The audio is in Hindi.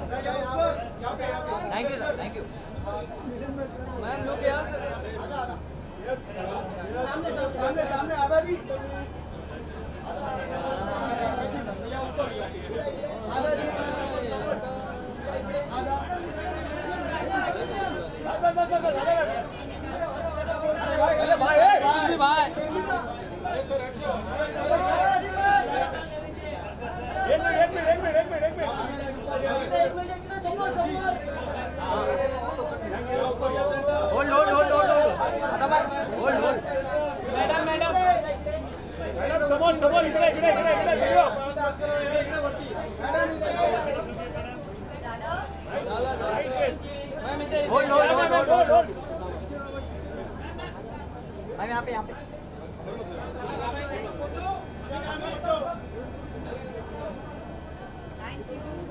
Thank you sir, thank you ma'am. लोग यार सामने सामने आधा जी, आधा जी, आधा भाई भाई एक minute hold hold hold hold hold hold madam समोर इकडे video hold hold hold ma'am यहाँ पे Thank you.